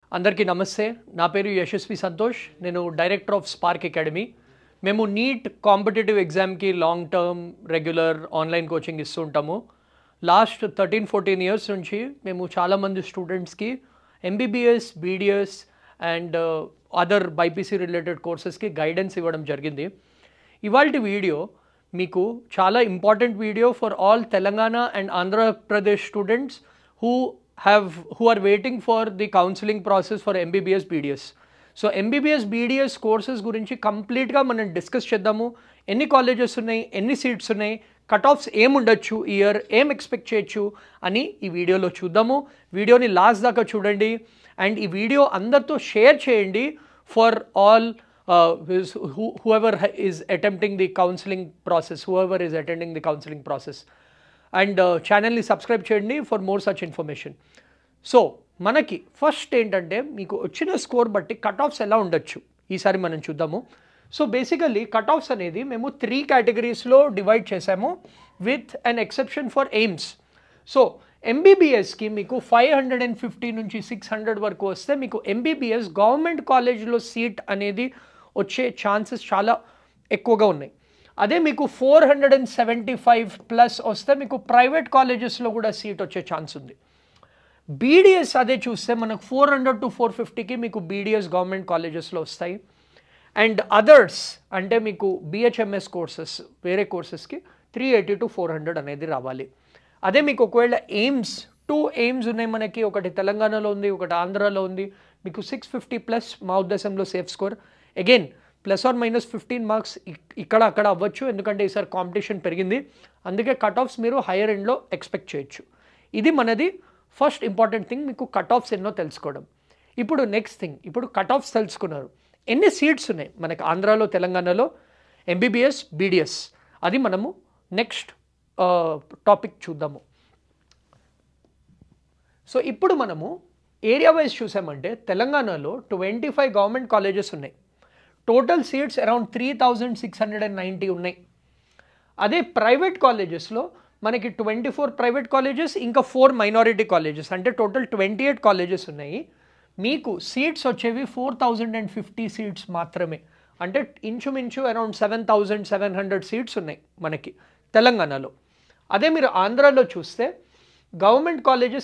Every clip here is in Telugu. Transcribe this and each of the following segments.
అందరికీ నమస్తే. నా పేరు యశస్వి సంతోష్. నేను డైరెక్టర్ ఆఫ్ స్పార్క్ అకాడమీ. మేము నీట్ కాంపిటేటివ్ ఎగ్జామ్కి long term regular online coaching ఇస్తూ ఉంటాము. లాస్ట్ 13-14 ఇయర్స్ నుంచి మేము చాలామంది స్టూడెంట్స్కి MBBS, BDS and other BiPC related కోర్సెస్కి గైడెన్స్ ఇవ్వడం జరిగింది. ఇవాల్టి వీడియో మీకు చాలా important video for all Telangana and Andhra Pradesh students who are waiting for the counseling process for MBBS BDS. So MBBS BDS courses గురించి కంప్లీట్గా మనం డిస్కస్ చేద్దాము. ఎన్ని కాలేజెస్ ఉన్నాయి, ఎన్ని సీట్స్ ఉన్నాయి, కట్ ఆఫ్స్ ఏముండొచ్చు, ఇయర్ ఏం ఎక్స్పెక్ట్ చేయొచ్చు అని ఈ వీడియోలో చూద్దాము. వీడియోని లాస్ట్ దాకా చూడండి అండ్ ఈ వీడియో అందరితో షేర్ చేయండి for all whoever is attempting the counseling process, whoever is attending the counseling process. And ఛానల్ని సబ్స్క్రైబ్ చేయండి for more such information. So మనకి ఫస్ట్ ఏంటంటే మీకు వచ్చిన స్కోర్ బట్టి కట్ ఆఫ్స్ ఎలా ఉండొచ్చు ఈసారి మనం చూద్దాము. సో బేసికల్లీ కట్ ఆఫ్స్ అనేది మేము 3 కేటగిరీస్లో డివైడ్ చేసాము with an exception for AIIMS. So ఎంబీబీఎస్కి మీకు 550 నుంచి 600 వరకు వస్తే మీకు ఎంబీబీఎస్ గవర్నమెంట్ కాలేజ్లో సీట్ అనేది వచ్చే ఛాన్సెస్ చాలా ఎక్కువగా ఉన్నాయి. అదే మీకు 475 ప్లస్ వస్తే మీకు ప్రైవేట్ కాలేజెస్లో కూడా సీట్ వచ్చే ఛాన్స్ ఉంది. బీడిఎస్ అదే చూస్తే మనకు 400 to 450కి మీకు బీడిఎస్ గవర్నమెంట్ కాలేజెస్లో వస్తాయి. అండ్ అదర్స్ అంటే మీకు బిహెచ్ఎంఎస్ కోర్సెస్ వేరే కోర్సెస్కి 380 to 400 అనేది రావాలి. అదే మీకు ఒకవేళ ఎయిమ్స్ 2 ఎయిమ్స్ ఉన్నాయి మనకి, ఒకటి తెలంగాణలో ఉంది, ఒకటి ఆంధ్రాలో ఉంది. మీకు 650 ప్లస్ మా ఉద్దేశంలో సేఫ్ స్కోర్. అగైన్ ±15 మార్క్స్ ఇక్కడ అక్కడ అవ్వచ్చు, ఎందుకంటే ఈసారి కాంపిటీషన్ పెరిగింది. అందుకే కట్ ఆఫ్స్ మీరు హైయర్ ఎండ్లో ఎక్స్పెక్ట్ చేయొచ్చు. ఇది మనది ఫస్ట్ ఇంపార్టెంట్ థింగ్, మీకు కట్ ఆఫ్స్ ఎన్నో తెలుసుకోవడం. ఇప్పుడు నెక్స్ట్ థింగ్, ఇప్పుడు కట్ ఆఫ్స్ తెలుసుకున్నారు, ఎన్ని సీట్స్ ఉన్నాయి మనకి ఆంధ్రాలో తెలంగాణలో ఎంబీబీఎస్ బీడిఎస్, అది మనము నెక్స్ట్ టాపిక్ చూద్దాము. సో ఇప్పుడు మనము ఏరియా వైజ్ చూసామంటే తెలంగాణలో 25 గవర్నమెంట్ కాలేజెస్ ఉన్నాయి. టోటల్ సీట్స్ అరౌండ్ 3690 ఉన్నాయి. అదే ప్రైవేట్ కాలేజెస్లో మనకి 24 ప్రైవేట్ కాలేజెస్ ఇంకా 4 మైనారిటీ కాలేజెస్, అంటే టోటల్ 28 కాలేజెస్ ఉన్నాయి. మీకు సీట్స్ వచ్చేవి 4050 సీట్స్ మాత్రమే, అంటే ఇంచుమించు అరౌండ్ 7700 సీట్స్ ఉన్నాయి మనకి తెలంగాణలో. అదే మీరు ఆంధ్రాలో చూస్తే గవర్నమెంట్ కాలేజెస్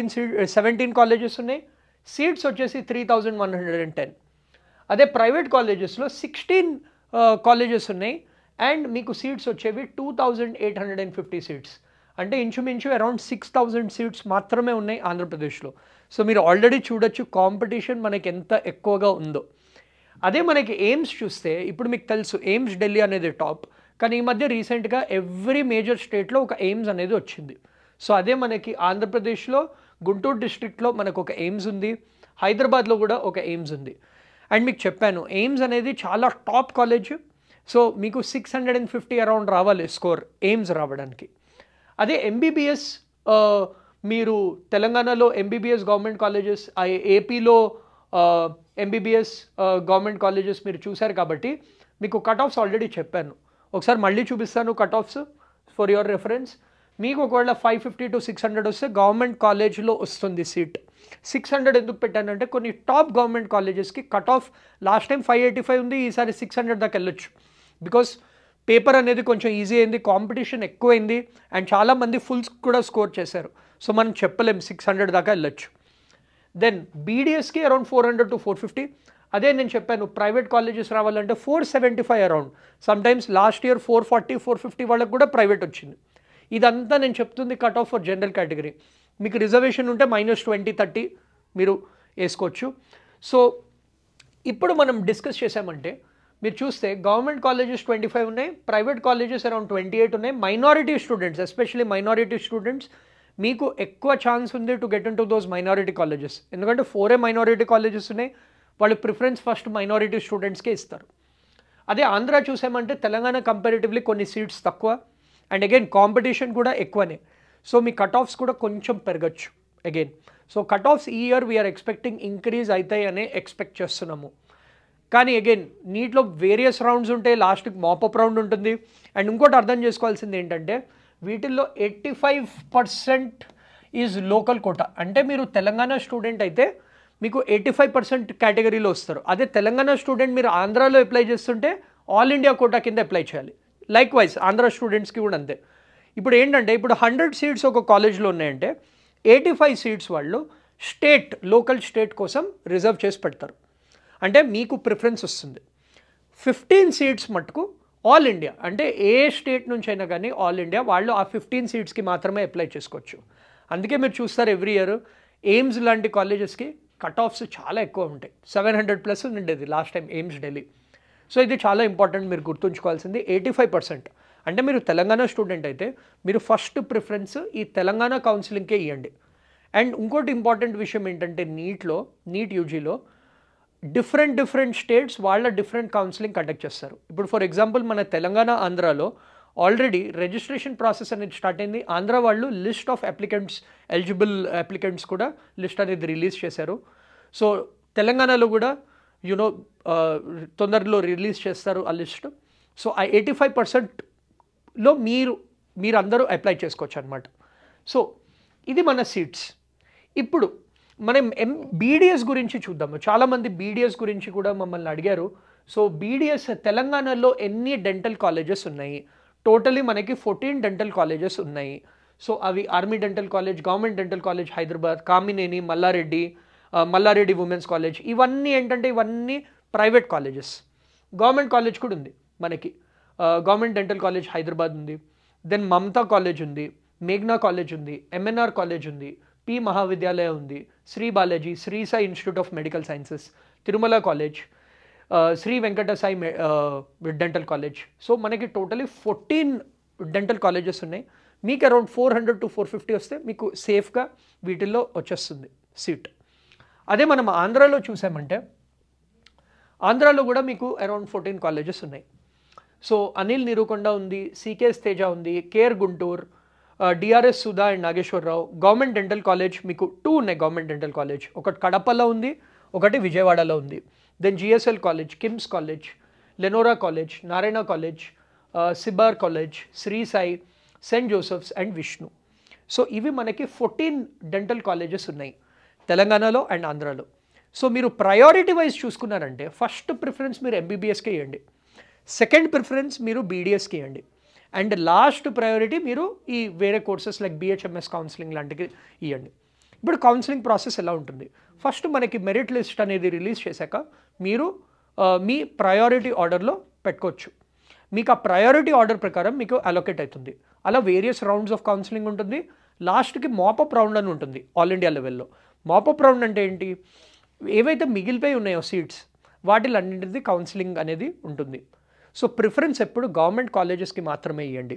17 కాలేజెస్ ఉన్నాయి, సీట్స్ వచ్చేసి 3110. అదే ప్రైవేట్ కాలేజెస్లో 16 కాలేజెస్ ఉన్నాయి అండ్ మీకు సీట్స్ వచ్చేవి 2850 సీట్స్, అంటే ఇంచుమించు అరౌండ్ 6000 సీట్స్ మాత్రమే ఉన్నాయి ఆంధ్రప్రదేశ్లో. సో మీరు ఆల్రెడీ చూడొచ్చు కాంపిటీషన్ మనకి ఎంత ఎక్కువగా ఉందో. అదే మనకి ఎయిమ్స్ చూస్తే ఇప్పుడు మీకు తెలుసు ఎయిమ్స్ ఢిల్లీ అనేది టాప్, కానీ ఈ మధ్య రీసెంట్గా ఎవ్రీ మేజర్ స్టేట్లో ఒక ఎయిమ్స్ అనేది వచ్చింది. సో అదే మనకి ఆంధ్రప్రదేశ్లో గుంటూరు డిస్ట్రిక్ట్లో మనకు ఒక ఎయిమ్స్ ఉంది, హైదరాబాద్లో కూడా ఒక ఎయిమ్స్ ఉంది. అండ్ మీకు చెప్పాను ఎయిమ్స్ అనేది చాలా టాప్ కాలేజ్. సో మీకు 650 అరౌండ్ రావాలి స్కోర్ ఎయిమ్స్ రావడానికి. అదే ఎంబీబీఎస్ మీరు తెలంగాణలో ఎంబీబీఎస్ గవర్నమెంట్ కాలేజెస్, ఏపీలో ఎంబీబీఎస్ గవర్నమెంట్ కాలేజెస్ మీరు చూశారు కాబట్టి మీకు కట్ ఆఫ్స్ ఆల్రెడీ చెప్పాను. ఒకసారి మళ్ళీ చూపిస్తాను cut offs for your reference. మీకు ఒకవేళ 550 to 600 వస్తే గవర్నమెంట్ కాలేజ్లో వస్తుంది సీట్. 600 ఎందుకు పెట్టానంటే కొన్ని టాప్ గవర్నమెంట్ కాలేజెస్కి కట్ ఆఫ్ లాస్ట్ టైం 585 ఉంది, ఈసారి 600 దాకా వెళ్ళొచ్చు. బికాస్ పేపర్ అనేది కొంచెం ఈజీ అయింది, కాంపిటీషన్ ఎక్కువైంది అండ్ చాలామంది ఫుల్స్ కూడా స్కోర్ చేశారు. సో మనం చెప్పలేం 600 దాకా వెళ్ళొచ్చు. దెన్ బీడిఎస్కి అరౌండ్ 400 to 450. అదే నేను చెప్పాను ప్రైవేట్ కాలేజెస్ రావాలంటే 475 అరౌండ్. సమ్టైమ్స్ లాస్ట్ ఇయర్ 440, 450 వాళ్ళకి కూడా ప్రైవేట్ వచ్చింది. ఇదంతా నేను చెప్తుంది cut off for general category. మీకు రిజర్వేషన్ ఉంటే -20-30 మీరు వేసుకోవచ్చు. సో ఇప్పుడు మనం డిస్కస్ చేసామంటే మీరు చూస్తే గవర్నమెంట్ కాలేజెస్ 25 ఉన్నాయి, ప్రైవేట్ కాలేజెస్ అరౌండ్ 28 ఉన్నాయి. Minority students, especially minority students, మీకు ఎక్కువ ఛాన్స్ ఉంది to get in to those minority colleges. ఎందుకంటే 4 మైనారిటీ కాలేజెస్ ఉన్నాయి, వాళ్ళు ప్రిఫరెన్స్ ఫస్ట్ మైనారిటీ స్టూడెంట్స్కే ఇస్తారు. అదే ఆంధ్ర చూసామంటే తెలంగాణ కంపారిటివ్లీ కొన్ని సీట్స్ తక్కువ అండ్ అగైన్ కాంపిటీషన్ కూడా ఎక్కువనే. సో మీ కట్ ఆఫ్స్ కూడా కొంచెం పెరగచ్చు అగైన్. సో కట్ ఆఫ్స్ ఈ ఇయర్ వీఆర్ ఎక్స్పెక్టింగ్ ఇంక్రీజ్ అవుతాయి అనే ఎక్స్పెక్ట్ చేస్తున్నాము. కానీ అగైన్ నీట్లో వేరియస్ రౌండ్స్ ఉంటాయి, లాస్ట్కి మాపప్ రౌండ్ ఉంటుంది. అండ్ ఇంకోటి అర్థం చేసుకోవాల్సింది ఏంటంటే వీటిల్లో 85% ఈజ్ లోకల్ కోటా. అంటే మీరు తెలంగాణ స్టూడెంట్ అయితే మీకు 85% కేటగిరీలో వస్తారు. అదే తెలంగాణ స్టూడెంట్ మీరు ఆంధ్రాలో అప్లై చేస్తుంటే ఆల్ ఇండియా కోటా కింద అప్లై చేయాలి. లైక్ వైజ్ ఆంధ్ర స్టూడెంట్స్కి కూడా అంతే. ఇప్పుడు ఏంటంటే ఇప్పుడు 100 సీట్స్ ఒక కాలేజ్లో ఉన్నాయంటే 85 సీట్స్ వాళ్ళు లోకల్ స్టేట్ కోసం రిజర్వ్ చేసి పెడతారు. అంటే మీకు ప్రిఫరెన్స్ వస్తుంది. 15 సీట్స్ మటుకు ఆల్ ఇండియా, అంటే ఏ స్టేట్ నుంచి అయినా కానీ ఆల్ ఇండియా వాళ్ళు ఆ 15 సీట్స్కి మాత్రమే అప్లై చేసుకోవచ్చు. అందుకే మీరు చూస్తారు ఎవ్రీ ఇయర్ ఎయిమ్స్ లాంటి కాలేజెస్కి కట్ ఆఫ్స్ చాలా ఎక్కువ ఉంటాయి. 700+ ఉండేది last time AIIMS Delhi. So ఇది చాలా ఇంపార్టెంట్, మీరు గుర్తుంచుకోవాల్సింది. 85%, అంటే మీరు తెలంగాణ స్టూడెంట్ అయితే మీరు ఫస్ట్ ప్రిఫరెన్స్ ఈ తెలంగాణ కౌన్సిలింగ్కే ఇవ్వండి. అండ్ ఇంకోటి ఇంపార్టెంట్ విషయం ఏంటంటే నీట్ యూజీలో డిఫరెంట్ స్టేట్స్ వాళ్ళ డిఫరెంట్ కౌన్సిలింగ్ కండక్ట్ చేస్తారు. ఇప్పుడు ఫర్ ఎగ్జాంపుల్ మన తెలంగాణ ఆంధ్రాలో ఆల్రెడీ రిజిస్ట్రేషన్ ప్రాసెస్ అనేది స్టార్ట్ అయింది. ఆంధ్ర వాళ్ళు లిస్ట్ ఆఫ్ ఎలిజిబుల్ అప్లికెంట్స్ కూడా లిస్ట్ అనేది రిలీజ్ చేశారు. సో తెలంగాణలో కూడా తొందరలో రిలీజ్ చేస్తారు ఆ లిస్ట్. సో ఆ 85%లో మీరు అందరూ అప్లై చేసుకోవచ్చు అనమాట. సో ఇది మన సీట్స్. ఇప్పుడు మనం బీడిఎస్ గురించి చూద్దాము. చాలామంది బీడిఎస్ గురించి కూడా మమ్మల్ని అడిగారు. సో బీడిఎస్ తెలంగాణలో ఎన్ని డెంటల్ కాలేజెస్ ఉన్నాయి? టోటలీ మనకి 14 డెంటల్ కాలేజెస్ ఉన్నాయి. సో అవి army dental college, government dental college Hyderabad, Kamineni, Malla Reddy women's college, ఇవన్నీ ఏంటంటే ఇవన్నీ ప్రైవేట్ కాలేజెస్. గవర్నమెంట్ కాలేజ్ కూడా ఉంది మనకి. గవర్నమెంట్ డెంటల్ కాలేజ్ హైదరాబాద్ ఉంది, దెన్ మమతా కాలేజ్ ఉంది, మేఘ్నా కాలేజ్ ఉంది, ఎంఎన్ఆర్ కాలేజ్ ఉంది, పి మహావిద్యాలయ ఉంది, Shri Balaji, Shri Sai institute of medical sciences, Tirumala college, Shri Venkata Sai dental college. So మనకి టోటలీ 14 డెంటల్ కాలేజెస్ ఉన్నాయి. మీకు అరౌండ్ 400 to 450 వస్తే మీకు సేఫ్గా వీటిల్లో వచ్చేస్తుంది సీట్. అదే మనం ఆంధ్రాలో చూసామంటే ఆంధ్రాలో కూడా మీకు అరౌండ్ 14 కాలేజెస్ ఉన్నాయి. సో అనిల్ నీరుకొండ ఉంది, సికేఎస్ తేజ ఉంది, KR Guntur, DRS Sudha and Nageswara Rao. Government dental college మీకు 2 ఉన్నాయి. గవర్నమెంట్ డెంటల్ కాలేజ్ ఒకటి కడపలో ఉంది, ఒకటి విజయవాడలో ఉంది. Then GSL college, KIMS college, Lenora college, Narayana college, CIBAR college, Shri Sai, saint Joseph's and Vishnu. So ఇవి మనకి 14 డెంటల్ కాలేజెస్ ఉన్నాయి తెలంగాణలో అండ్ ఆంధ్రాలో. సో మీరు ప్రయారిటీ వైజ్ చూసుకున్నారంటే ఫస్ట్ ప్రిఫరెన్స్ మీరు ఎంబీబీఎస్కి ఇవ్వండి, సెకండ్ ప్రిఫరెన్స్ మీరు బీడిఎస్కి ఇవ్వండి, అండ్ లాస్ట్ ప్రయారిటీ మీరు ఈ వేరే కోర్సెస్ లైక్ బిహెచ్ఎంఎస్ కౌన్సిలింగ్ లాంటివి ఇవ్వండి. ఇప్పుడు కౌన్సిలింగ్ ప్రాసెస్ ఎలా ఉంటుంది? ఫస్ట్ మనకి మెరిట్ లిస్ట్ అనేది రిలీజ్ చేశాక మీరు మీ ప్రయారిటీ ఆర్డర్లో పెట్టుకోవచ్చు. మీకు ఆ ప్రయారిటీ ఆర్డర్ ప్రకారం మీకు అలొకేట్ అవుతుంది. అలా వేరియస్ రౌండ్స్ ఆఫ్ కౌన్సిలింగ్ ఉంటుంది. లాస్ట్కి మాపప్ రౌండ్ అని ఉంటుంది ఆల్ ఇండియా లెవెల్లో. మాపప్ రౌండ్ అంటే ఏంటి? ఏవైతే మిగిలిపోయి ఉన్నాయో సీట్స్ వాటిలన్నింటిది కౌన్సిలింగ్ అనేది ఉంటుంది. సో ప్రిఫరెన్స్ ఎప్పుడు గవర్నమెంట్ కాలేజెస్కి మాత్రమే ఇవ్వండి.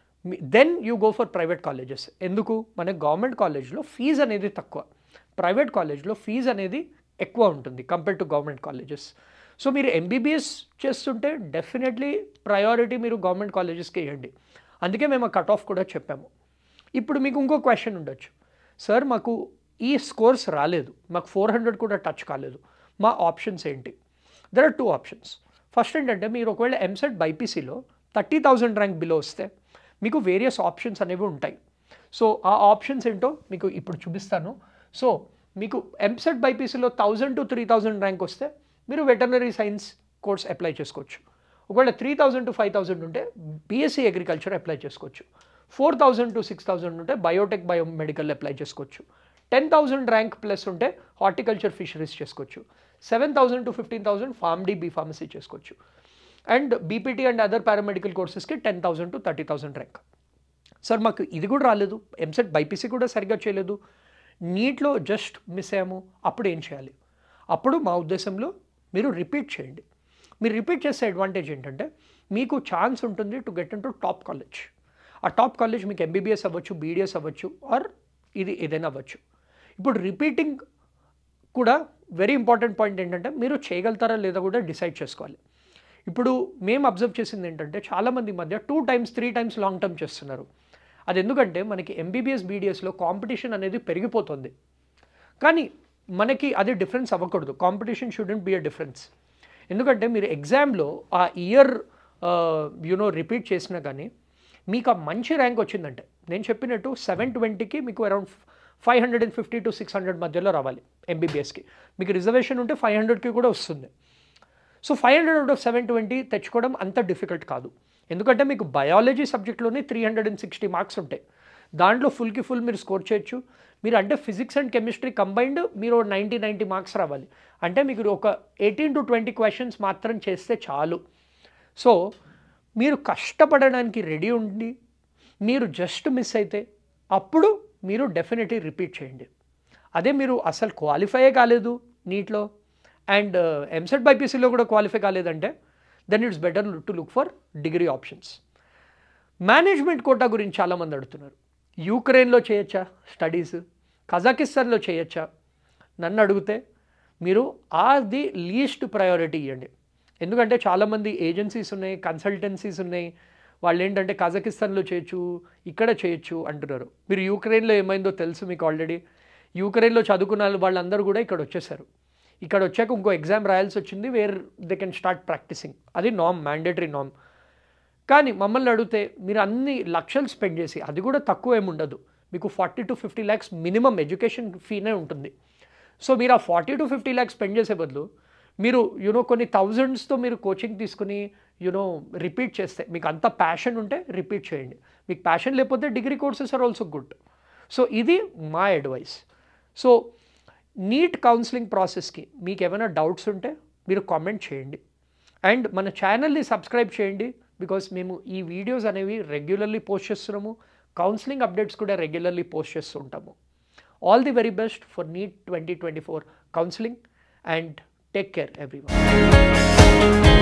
Then you go for private colleges. ఎందుకు? మన గవర్నమెంట్ కాలేజ్లో ఫీజు అనేది తక్కువ, ప్రైవేట్ కాలేజ్లో ఫీజు అనేది ఎక్కువ ఉంటుంది compare to government colleges. So మీరు ఎంబీబీఎస్ చేస్తుంటే డెఫినెట్లీ ప్రయారిటీ మీరు గవర్నమెంట్ కాలేజెస్కి ఇవ్వండి. అందుకే మేము ఆ కట్ ఆఫ్ కూడా చెప్పాము. ఇప్పుడు మీకు ఇంకో క్వశ్చన్ ఉండొచ్చు, సార్ మాకు ఈ స్కోర్స్ రాలేదు, మాకు 400 కూడా టచ్ కాలేదు, మా ఆప్షన్స్ ఏంటి? There are 2 options. ఫస్ట్ ఏంటంటే మీరు ఒకవేళ ఎంసెట్ బైపీసీలో 30,000 ర్యాంక్ బిలో వస్తే మీకు వేరియస్ ఆప్షన్స్ అనేవి ఉంటాయి. సో ఆ ఆప్షన్స్ ఏంటో మీకు ఇప్పుడు చూపిస్తాను. సో మీకు ఎంసెట్ బైపీసీలో 1000 to 3000 ర్యాంక్ వస్తే మీరు వెటర్నరీ సైన్స్ కోర్స్ అప్లై చేసుకోవచ్చు. ఒకవేళ 3000 to 5000 ఉంటే బీఎస్సీ అగ్రికల్చర్ అప్లై చేసుకోవచ్చు. 4000 to 6000 ఉంటే బయోటెక్ బయోమెడికల్ అప్లై చేసుకోవచ్చు. 10,000 ర్యాంక్ ప్లస్ ఉంటే హార్టికల్చర్ ఫిషరీస్ చేసుకోవచ్చు. 7,000 to 15,000 ఫార్మ్డీ బీ ఫార్మసీ చేసుకోవచ్చు. And BPT and other paramedical కోర్సెస్కి 10,000 to 30,000 ర్యాంక్. సార్ మాకు ఇది కూడా రాలేదు, ఎంసెట్ బైపీసీ కూడా సరిగ్గా చేయలేదు, నీట్లో జస్ట్ మిస్ అయ్యాము, అప్పుడు ఏం చేయాలి? అప్పుడు మా ఉద్దేశంలో మీరు రిపీట్ చేయండి. మీరు రిపీట్ చేసే అడ్వాంటేజ్ ఏంటంటే మీకు ఛాన్స్ ఉంటుంది to get in to top college. ఆ టాప్ కాలేజ్ మీకు ఎంబీబీఎస్ అవ్వచ్చు, బీడిఎస్ అవ్వచ్చు, ఆర్ ఇది ఏదైనా అవ్వచ్చు. ఇప్పుడు రిపీటింగ్ కూడా వెరీ ఇంపార్టెంట్ పాయింట్ ఏంటంటే మీరు చేయగలుగుతారా లేదా కూడా డిసైడ్ చేసుకోవాలి. ఇప్పుడు మేము అబ్జర్వ్ చేసింది ఏంటంటే చాలామంది మధ్య 2 times 3 times లాంగ్ టర్మ్ చేస్తున్నారు. అది ఎందుకంటే మనకి ఎంబీబీఎస్ బీడిఎస్లో కాంపిటీషన్ అనేది పెరిగిపోతుంది. కానీ మనకి అది డిఫరెన్స్ అవ్వకూడదు. Competition shouldn't be a difference. ఎందుకంటే మీరు ఎగ్జామ్లో ఆ ఇయర్ రిపీట్ చేసినా కానీ మీకు ఆ మంచి ర్యాంక్ వచ్చిందంటే నేను చెప్పినట్టు 720కి మీకు అరౌండ్ 550 to 600 మధ్యలో రావాలి ఎంబీబీఎస్కి. మీకు రిజర్వేషన్ ఉంటే 500కి కూడా వస్తుంది. సో 500 అవుట్ ఆఫ్ 720 తెచ్చుకోవడం అంత డిఫికల్ట్ కాదు. ఎందుకంటే మీకు బయాలజీ సబ్జెక్ట్లోనే 360 మార్క్స్ ఉంటాయి. దాంట్లో ఫుల్కి ఫుల్ మీరు స్కోర్ చేయొచ్చు. మీరు అంటే ఫిజిక్స్ అండ్ కెమిస్ట్రీ కంబైన్డ్ మీరు 90 మార్క్స్ రావాలి. అంటే మీకు ఒక 18 to 20 క్వశ్చన్స్ మాత్రం చేస్తే చాలు. సో మీరు కష్టపడడానికి రెడీ ఉండి మీరు జస్ట్ మిస్ అయితే అప్పుడు మీరు డెఫినెట్లీ రిపీట్ చేయండి. అదే మీరు అసలు క్వాలిఫైయే కాలేదు నీట్లో అండ్ ఎంసెట్ బైపీసీలో కూడా క్వాలిఫై కాలేదంటే then it's better to look for degree options. Management quota గురించి చాలామంది అడుగుతున్నారు. యూక్రెయిన్లో చేయొచ్చా స్టడీస్, కజాకిస్తాన్లో చేయొచ్చా? నన్ను అడిగితే మీరు అది లీస్ట్ ప్రయారిటీ ఇవ్వండి. ఎందుకంటే చాలామంది ఏజెన్సీస్ ఉన్నాయి, కన్సల్టెన్సీస్ ఉన్నాయి, వాళ్ళు ఏంటంటే కజాకిస్తాన్లో చేయొచ్చు, ఇక్కడ చేయొచ్చు అంటున్నారు. మీరు యూక్రెయిన్లో ఏమైందో తెలుసు మీకు ఆల్రెడీ. యూక్రెయిన్లో చదువుకున్న వాళ్ళందరూ కూడా ఇక్కడ వచ్చేసారు. ఇక్కడ వచ్చాక ఇంకో ఎగ్జామ్ రాయాల్సి వచ్చింది where they can start practicing. అది నామ్, మ్యాండేటరీ నామ్. కానీ మమ్మల్ని అడిగితే మీరు అన్ని లక్షలు స్పెండ్ చేసి, అది కూడా తక్కువ ఏమి ఉండదు, మీకు 40 to 50 lakhs మినిమం ఎడ్యుకేషన్ ఫీనే ఉంటుంది. సో మీరు ఆ 40 to 50 lakhs స్పెండ్ చేసే బదులు మీరు కొన్ని థౌజండ్స్తో మీరు కోచింగ్ తీసుకుని రిపీట్ చేస్తే, మీకు అంత ప్యాషన్ ఉంటే రిపీట్ చేయండి. మీకు ప్యాషన్ లేకపోతే degree courses are also good. So ఇది మా అడ్వైస్. సో నీట్ కౌన్సిలింగ్ ప్రాసెస్కి మీకు ఏమైనా డౌట్స్ ఉంటే మీరు కామెంట్ చేయండి అండ్ మన ఛానల్ని సబ్స్క్రైబ్ చేయండి. బికాస్ మేము ఈ వీడియోస్ అనేవి రెగ్యులర్లీ పోస్ట్ చేస్తున్నాము, కౌన్సిలింగ్ అప్డేట్స్ కూడా రెగ్యులర్లీ పోస్ట్ చేస్తూ ఉంటాము. All the very best for NEET 2024 counseling and take care everyone.